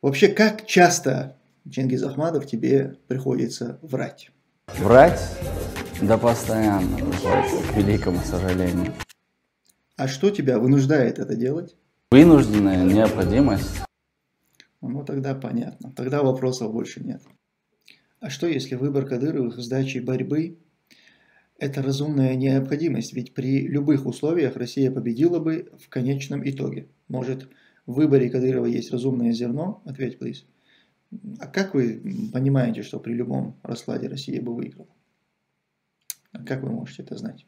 Вообще, как часто, Чингиз Ахмадов, тебе приходится врать? Врать? Да постоянно, приходится, к великому сожалению. А что тебя вынуждает это делать? Вынужденная необходимость. Ну, тогда понятно. Тогда вопросов больше нет. А что, если выбор Кадыровых сдачи борьбы – это разумная необходимость? Ведь при любых условиях Россия победила бы в конечном итоге. Может, в выборе Кадырова есть разумное зерно? Ответь, please. А как вы понимаете, что при любом раскладе Россия бы выиграла? Как вы можете это знать?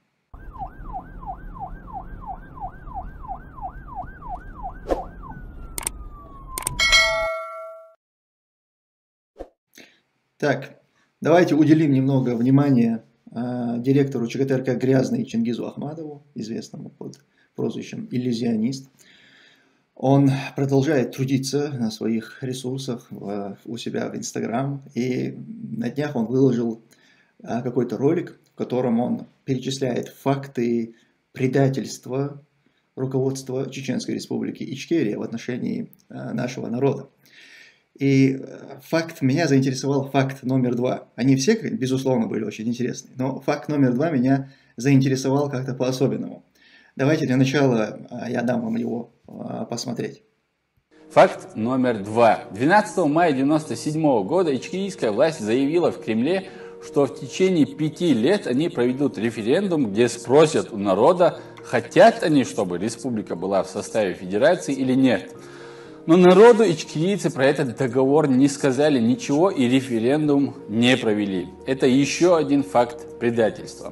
Так, давайте уделим немного внимания директору ЧГТРК «Грязный» Чингизу Ахмадову, известному под прозвищем «Иллюзионист». Он продолжает трудиться на своих ресурсах у себя в Инстаграм, и на днях он выложил какой-то ролик, в котором он перечисляет факты предательства руководства Чеченской Республики Ичкерия в отношении нашего народа. И меня заинтересовал факт номер 2. Они все, безусловно, были очень интересны, но факт номер 2 меня заинтересовал как-то по-особенному. Давайте для начала я дам вам его посмотреть. Факт номер 2. 12 мая 1997 года ичкерийская власть заявила в Кремле, что в течение 5 лет они проведут референдум, где спросят у народа, хотят они, чтобы республика была в составе федерации или нет. Но народу ичкерийцы про этот договор не сказали ничего и референдум не провели. Это еще один факт предательства.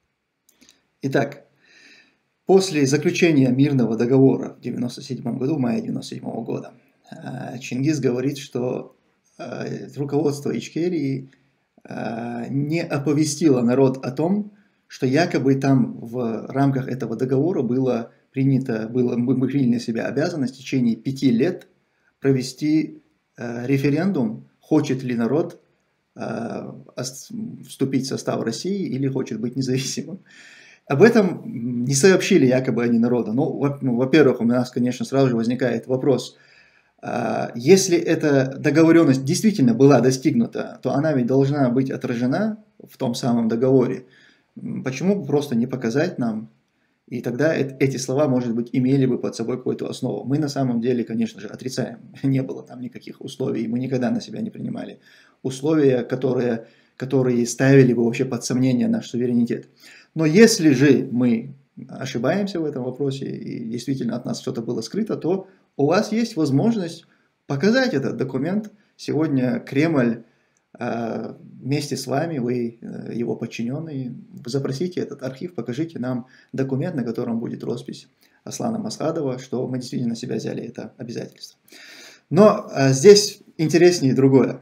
Итак, после заключения мирного договора в 1997 году, в мае 1997 года, Чингиз говорит, что руководство Ичкерии не оповестило народ о том, что якобы там в рамках этого договора мы приняли на себя обязанность в течение 5 лет провести референдум, хочет ли народ вступить в состав России или хочет быть независимым. Об этом не сообщили якобы они народу. Ну, во-первых, у нас, конечно, сразу же возникает вопрос. Если эта договоренность действительно была достигнута, то она ведь должна быть отражена в том самом договоре. Почему просто не показать нам? И тогда эти слова, может быть, имели бы под собой какую-то основу. Мы на самом деле, конечно же, отрицаем. Не было там никаких условий. Мы никогда на себя не принимали условия, которые ставили бы вообще под сомнение наш суверенитет. Но если же мы ошибаемся в этом вопросе и действительно от нас что-то было скрыто, то у вас есть возможность показать этот документ. Сегодня Кремль вместе с вами, вы его подчиненные, запросите этот архив, покажите нам документ, на котором будет роспись Аслана Масхадова, что мы действительно на себя взяли это обязательство. Но здесь интереснее другое.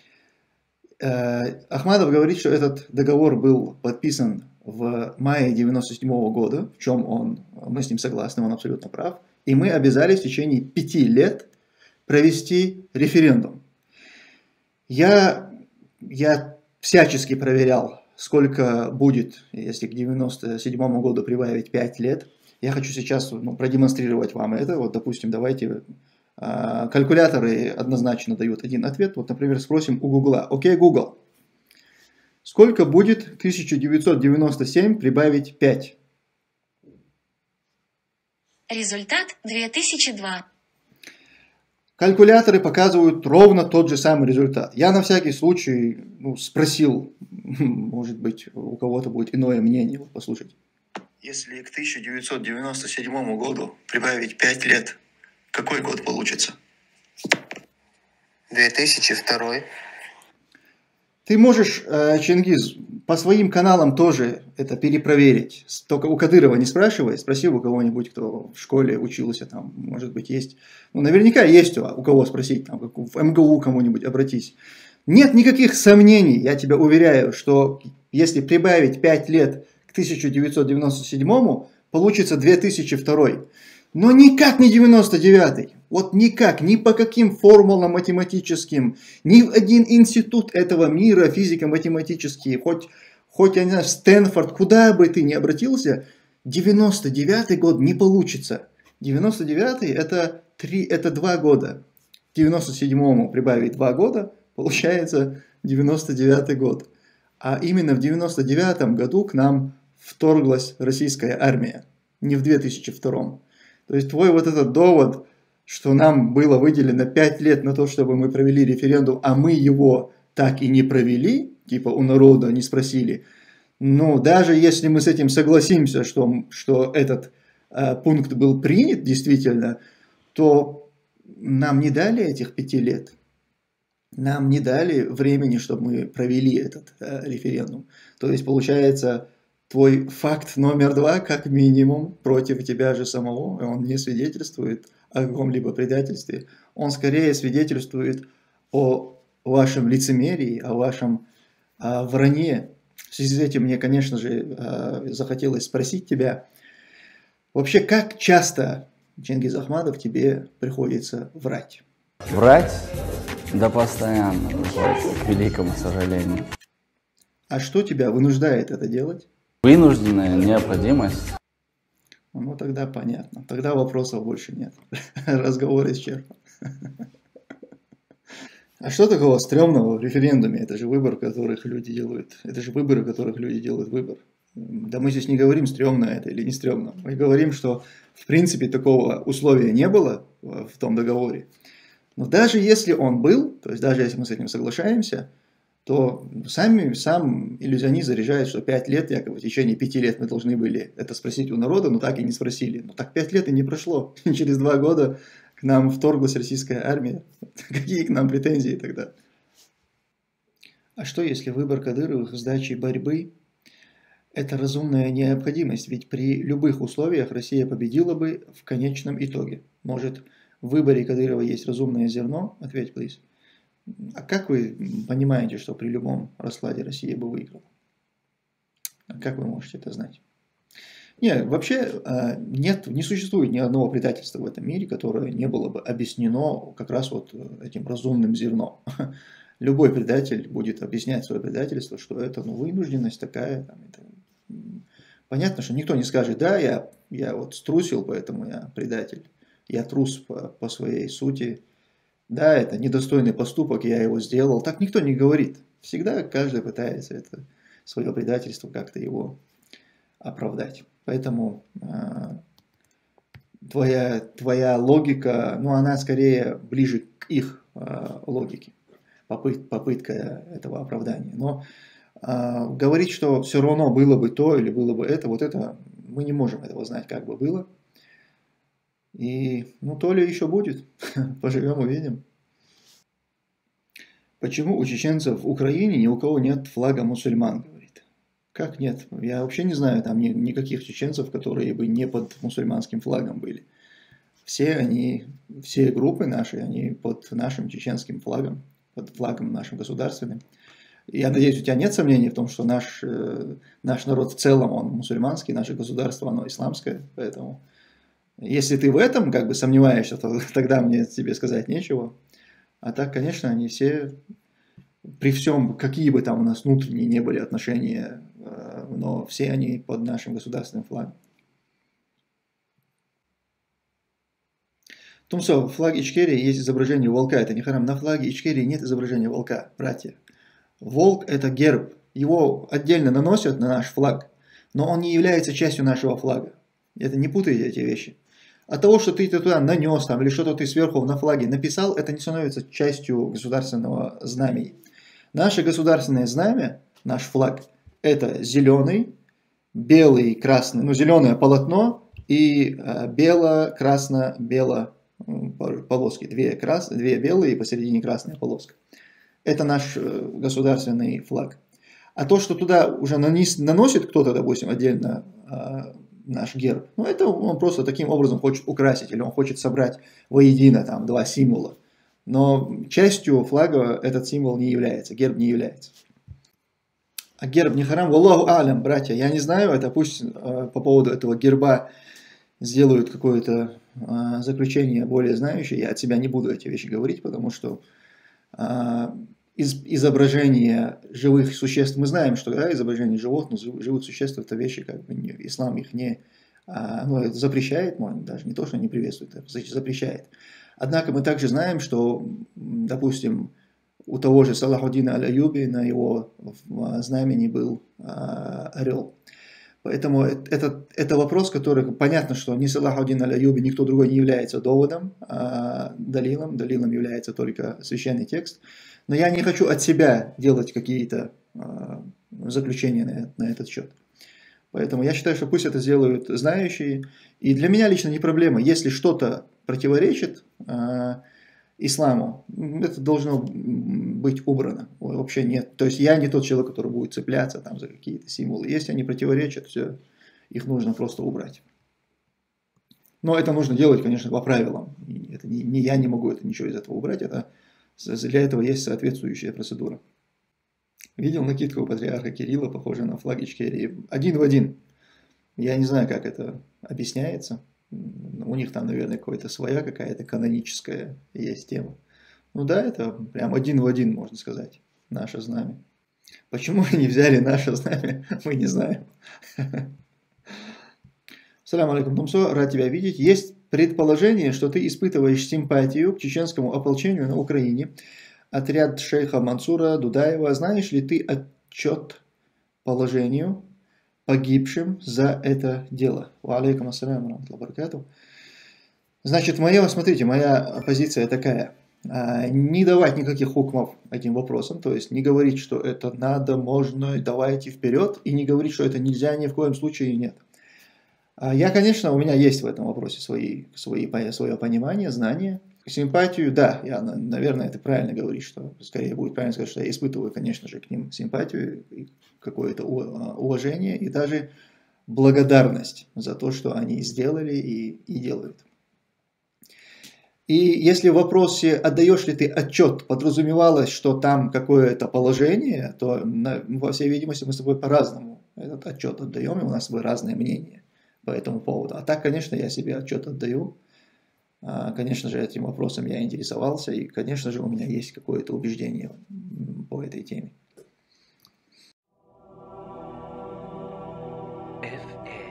Ахмадов говорит, что этот договор был подписан в мае 1997 года, в чем мы с ним согласны, он абсолютно прав, и мы обязались в течение 5 лет провести референдум. Я всячески проверял, сколько будет, если к 1997 году прибавить 5 лет. Я хочу сейчас продемонстрировать вам это. Вот, допустим, давайте, калькуляторы однозначно дают один ответ. Вот, например, спросим у Гугла. Окей, Google, сколько будет 1997 прибавить 5? Результат 2002. Калькуляторы показывают ровно тот же самый результат. Я на всякий случай спросил, может быть, у кого-то будет иное мнение, вот послушайте. Если к 1997 году прибавить 5 лет, какой год получится? 2002. Ты можешь, Чингиз, по своим каналам тоже это перепроверить. Только у Кадырова не спрашивай, спроси у кого-нибудь, кто в школе учился, там, может быть, есть. Наверняка есть у кого спросить, там, в МГУ кому-нибудь обратись. Нет никаких сомнений, я тебя уверяю, что если прибавить 5 лет к 1997, получится 2002. Но никак не 99-й. Вот никак, ни по каким формулам математическим, ни в один институт этого мира физико-математический, хоть я не знаю, Стэнфорд, куда бы ты ни обратился, 99-й год не получится. 99-й это 2 года. 97-му прибавить 2 года, получается 99-й год. А именно в 99-м году к нам вторглась российская армия, не в 2002-м. То есть твой вот этот довод, что нам было выделено 5 лет на то, чтобы мы провели референдум, а мы его так и не провели, типа у народа не спросили, ну, даже если мы с этим согласимся, что этот пункт был принят действительно, то нам не дали этих 5 лет. Нам не дали времени, чтобы мы провели этот референдум. То есть, получается, твой факт номер 2, как минимум, против тебя же самого, он не свидетельствует о каком-либо предательстве. Он скорее свидетельствует о вашем лицемерии, о вашем вранье. В связи с этим мне, конечно же, захотелось спросить тебя, вообще, как часто, Чингиз Ахмадов, тебе приходится врать? Врать? Да постоянно, к великому сожалению. А что тебя вынуждает это делать? Вынужденная необходимость. Ну, тогда понятно. Тогда вопросов больше нет. Разговор исчерпан. А что такого стрёмного в референдуме? Это же выбор, которых люди делают. Это же выборы, в которых люди делают выбор. Да мы здесь не говорим, стрёмно это или не стрёмно. Мы говорим, что в принципе такого условия не было в том договоре. Но даже если он был, то есть даже если мы с этим соглашаемся, то сам иллюзионист заряжает, что 5 лет, якобы в течение 5 лет мы должны были это спросить у народа, но так и не спросили. Но так 5 лет и не прошло. Через 2 года к нам вторглась российская армия. Какие к нам претензии тогда? А что если выбор Кадыровых с сдачей борьбы – это разумная необходимость? Ведь при любых условиях Россия победила бы в конечном итоге. Может, в выборе Кадырова есть разумное зерно? Ответь, please. А как вы понимаете, что при любом раскладе Россия бы выиграла? Как вы можете это знать? Нет, вообще не существует ни одного предательства в этом мире, которое не было бы объяснено как раз вот этим разумным зерном. Любой предатель будет объяснять свое предательство, что это вынужденность такая. Там, это... Понятно, что никто не скажет, да, я вот струсил, поэтому я предатель. Я трус по своей сути. Да, это недостойный поступок, я его сделал. Так никто не говорит. Всегда каждый пытается это свое предательство как-то его оправдать. Поэтому твоя логика, она скорее ближе к их логике, попытка этого оправдания. Но говорить, что все равно было бы то или было бы это, вот это мы не можем этого знать, как бы было. И, то ли еще будет, поживем увидим. Почему у чеченцев в Украине ни у кого нет флага мусульман, говорит. Как нет? Я вообще не знаю там никаких чеченцев, которые бы не под мусульманским флагом были. Все группы наши, они под нашим чеченским флагом, под флагом нашим государственным. Я надеюсь, у тебя нет сомнений в том, что наш народ в целом, он мусульманский, наше государство, оно исламское, поэтому... Если ты в этом как бы сомневаешься, то тогда мне тебе сказать нечего. А так, конечно, они все, при всем, какие бы там у нас внутренние не были отношения, но все они под нашим государственным флагом. Тумсо, в флаге Ичкерии есть изображение волка, это не харам. На флаге Ичкерии нет изображения волка, братья. Волк – это герб, его отдельно наносят на наш флаг, но он не является частью нашего флага. Это не путайте эти вещи. От того, что ты туда нанес или что-то ты сверху на флаге написал, это не становится частью государственного знамени. Наше государственное знамя, наш флаг, это зеленый, белый, красный, зеленое полотно и бело-красно-бело полоски. Две белые и посередине красная полоска. Это наш государственный флаг. А то, что туда уже наносит кто-то, допустим, отдельно наш герб, это он просто таким образом хочет украсить, или он хочет собрать воедино там два символа. Но частью флага этот символ не является, герб не является. А герб не харам, валлаху алям, братья, я не знаю, это пусть по поводу этого герба сделают какое-то заключение более знающее, я от себя не буду эти вещи говорить, потому что изображение живых существ, мы знаем, что изображение животных, живых существ, это вещи, ислам их не запрещает, даже не то, что не приветствует, а запрещает. Однако мы также знаем, что, допустим, у того же Салахуддина аль-Аюби на его знамени был орел. Поэтому это вопрос, который, понятно, что ни Салахуддин аль-Аюби, никто другой не является доводом, далилом. Далилом является только священный текст. Но я не хочу от себя делать какие-то заключения на этот счет. Поэтому я считаю, что пусть это сделают знающие. И для меня лично не проблема. Если что-то противоречит исламу, это должно быть убрано. Вообще нет. То есть я не тот человек, который будет цепляться там за какие-то символы. Если они противоречат, все, их нужно просто убрать. Но это нужно делать, конечно, по правилам. И это не я не могу ничего из этого убрать. Для этого есть соответствующая процедура. Видел накидку у патриарха Кирилла, похожую на флаг Ичкерии. Один в один. Я не знаю, как это объясняется. У них там, наверное, своя какая-то каноническая есть тема. Ну да, это прям один в один, можно сказать, наше знамя. Почему они взяли наше знамя, мы не знаем. Салям алейкум, Тумсо, рад тебя видеть. Есть предположение, что ты испытываешь симпатию к чеченскому ополчению на Украине. Отряд шейха Мансура Дудаева. Знаешь ли ты отчет положению погибшим за это дело? Ва алейкум ассаляму раматуллахи ва баракатуху. Значит, смотрите, моя позиция такая. Не давать никаких хукмов этим вопросам, то есть не говорить, что это надо, можно, давайте вперед, и не говорить, что это нельзя, ни в коем случае нет. Я, конечно, у меня есть в этом вопросе свое понимание, знание. Симпатию, да, наверное, это правильно говорить, что скорее будет правильно сказать, что я испытываю, конечно же, к ним симпатию, какое-то уважение и даже благодарность за то, что они сделали и делают. И если в вопросе, отдаешь ли ты отчет, подразумевалось, что там какое-то положение, то, во всей видимости, мы с тобой по-разному этот отчет отдаем, и у нас с тобой разные мнения по этому поводу. А так, конечно, я себе отчет отдаю. Конечно же, этим вопросом я интересовался, и, конечно же, у меня есть какое-то убеждение по этой теме.